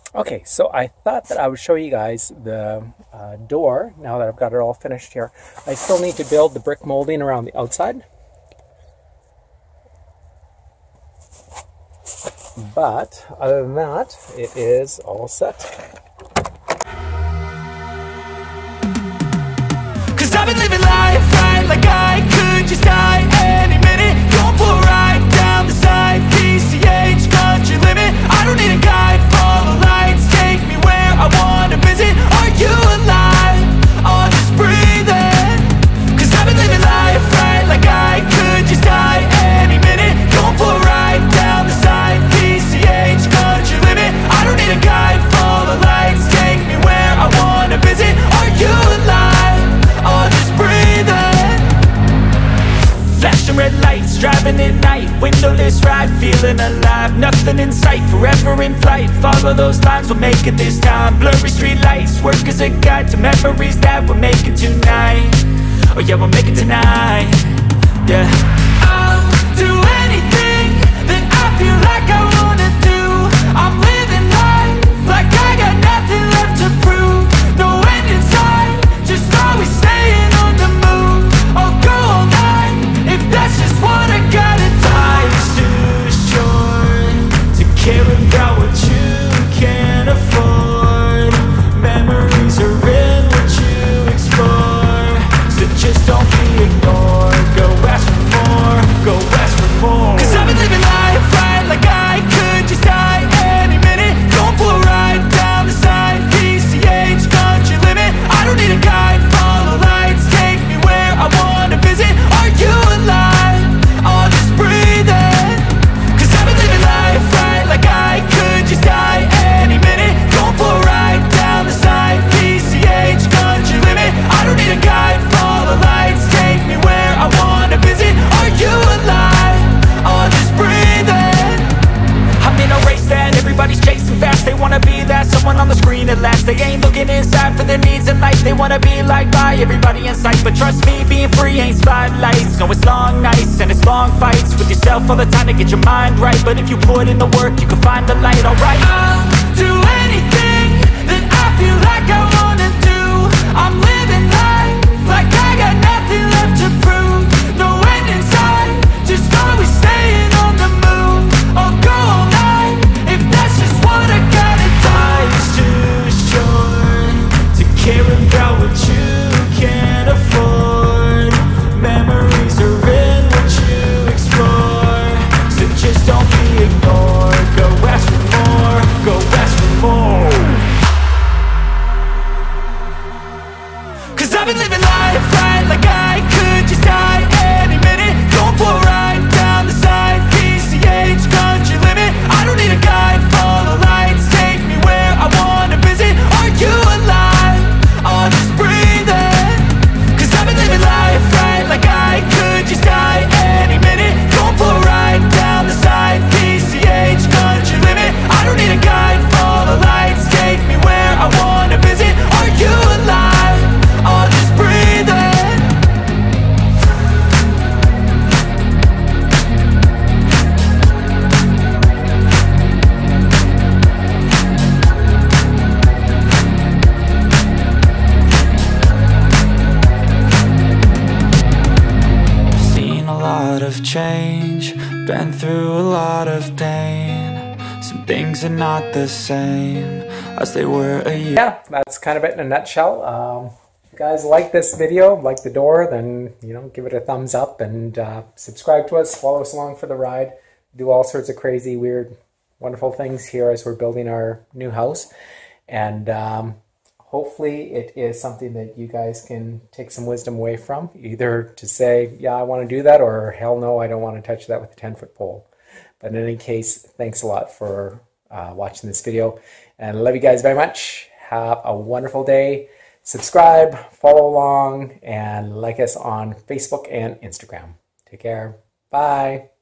Okay, so I thought that I would show you guys the door now that I've got it all finished here. I still need to build the brick molding around the outside, but other than that, it is all set. Cause I've been living life right like I could just die any minute. Going for a ride down the side, PCH, country limit. I don't need a guide, follow lights, take me where I wanna visit. Are you alive? Or just breathing? Cause I've been living life right like I could just die any minute. Going for a ride down the side, PCH, country limit. I don't need a guide, follow lights, take me where I wanna visit. Are you alive? Or just breathing? Flashing red lights, driving at night, windowless ride, feeling alive. Nothing in sight, forever in flight. Follow those lines, we'll make it this time. Blurry street lights, work as a guide to memories that we're making tonight. Oh yeah, we'll make it tonight. Yeah, I'll do anything that I feel like I wanna do. I'm living life like I got nothing left to prove. No end in sight, just always staying on the move. I'll go all night if that's just what I gotta do. Life's too short to care about what you can't afford. Memories are in what you explore, so just don't be ignored. Go ask for more, go ask for more. Cause I've been living life right like I could just die any minute. Going for a ride down the side, PCH, country limit. I don't need a guide, follow lights, take me where I wanna visit. Are you alive? Or just breathing? Cause I've been living life right like I could just die any minute. Going for a ride down the side, PCH, country limit. I don't need a guide, follow lights, take me where I wanna visit. Are you alive? Or just breathing? I'm in a race that everybody's chasing fast. They wanna be that someone on the screen at last. They ain't looking inside for their needs in life. They wanna be liked by everybody in sight. But trust me, being free ain't spotlights. No, it's long nights and it's long fights with yourself all the time to get your mind right. But if you put in the work, you can find the light, alright? I'll do anything that I feel like I wanna do. I'm living life like I got nothing left to prove. No end in sight, just always staying on the move. I'll go all night if that's just what I gotta do. Life's too short to care about what you can't afford. Memories are in what you explore, so just don't be ignored. Go ask for more, go ask for more. Cause I've been living life right like I could just die any minute. Going for a ride down the side, PCH, country limit. I don't need a guide, follow lights, take me where I wanna visit. Are you alive? Or just breathing? Cause I've been living life right like I could just die any minute. Going for a ride down the side, PCH, country limit. I don't need a guide, follow lights, take me where I wanna visit. Are you alive? Or just breathing? Seen a lot of change, been through a lot of pain. Some things are not the same as they were a year. Yeah, that's kind of it in a nutshell. If you guys like this video, like the door, then give it a thumbs up and subscribe to us. Follow us along for the ride. Do all sorts of crazy, weird, wonderful things here as we're building our new house. And hopefully it is something that you guys can take some wisdom away from. Either to say, yeah, I want to do that, or hell no, I don't want to touch that with a 10-foot pole. But in any case, thanks a lot for watching this video. And I love you guys very much. Have a wonderful day. Subscribe, follow along, and like us on Facebook and Instagram. Take care. Bye.